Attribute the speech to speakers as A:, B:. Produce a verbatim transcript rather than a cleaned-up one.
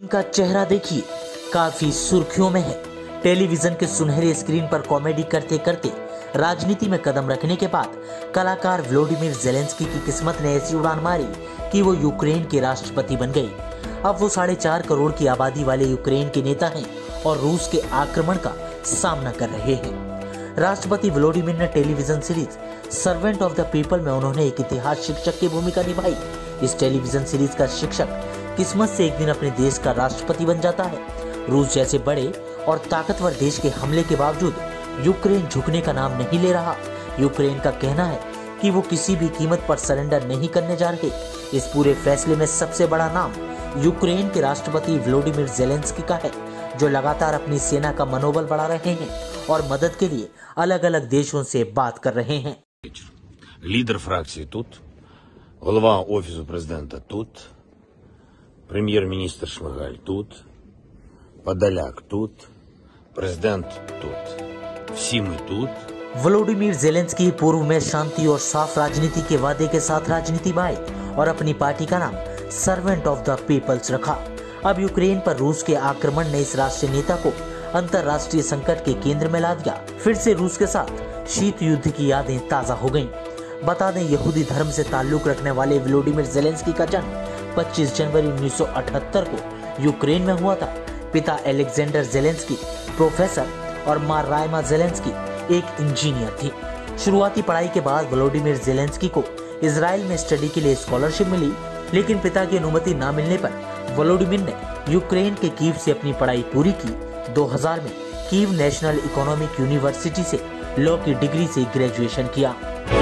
A: का चेहरा देखिए, काफी सुर्खियों में है। टेलीविजन के सुनहरे स्क्रीन पर कॉमेडी करते करते राजनीति में कदम रखने के बाद कलाकार व्लादिमीर ज़ेलेंस्की की किस्मत ने ऐसी उड़ान मारी कि वो यूक्रेन के राष्ट्रपति बन गए। अब वो साढ़े चार करोड़ की आबादी वाले यूक्रेन के नेता हैं और रूस के आक्रमण का सामना कर रहे हैं। राष्ट्रपति व्लादिमीर ने television series servant of the people में उन्होंने एक इतिहास शिक्षक की भूमिका निभाई। इस टेलीविजन सीरीज का शिक्षक किस्मत से एक दिन अपने देश का राष्ट्रपति बन जाता है। रूस जैसे बड़े और ताकतवर देश के हमले के बावजूद यूक्रेन झुकने का नाम नहीं ले रहा। यूक्रेन का कहना है कि वो किसी भी कीमत पर सरेंडर नहीं करने जा रहे। इस पूरे फैसले में सबसे बड़ा नाम यूक्रेन के राष्ट्रपति व्लादिमीर ज़ेलेंस्की का है, जो लगातार अपनी सेना का मनोबल बढ़ा रहे हैं और मदद के लिए अलग अलग देशों से बात कर रहे हैं।
B: Лідер фракції тут, голова Офісу президента тут, прем'єр-міністр Шмигаль тут, Подоляк тут, президент тут. Всі ми тут.
A: व्लादिमीर ज़ेलेंस्की पूर्व में शांति और साफ राजनीति के वादे के साथ राजनीति में आए और अपनी पार्टी का नाम सर्वेंट ऑफ द पीपल्स रखा। अब यूक्रेन पर रूस के आक्रमण ने इस राष्ट्रीय नेता को अंतर्राष्ट्रीय संकट के केंद्र में ला दिया। फिर से रूस के साथ शीत युद्ध की यादें ताजा हो गईं। बता दें, यहूदी धर्म से ताल्लुक रखने वाले व्लादिमीर ज़ेलेंस्की का जन्म पच्चीस जनवरी उन्नीस सौ अठहत्तर को यूक्रेन में हुआ था। पिता अलेक्जेंडर ज़ेलेंस्की प्रोफेसर और मां राइमा ज़ेलेंस्की एक इंजीनियर थी। शुरुआती पढ़ाई के बाद व्लादिमीर ज़ेलेंस्की को इजराइल में स्टडी के लिए स्कॉलरशिप मिली, लेकिन पिता की अनुमति न मिलने पर व्लादिमीर ने यूक्रेन के कीव से अपनी पढ़ाई पूरी की। दो हज़ार में कीव नेशनल इकोनॉमिक यूनिवर्सिटी से लॉ की डिग्री से ग्रेजुएशन किया।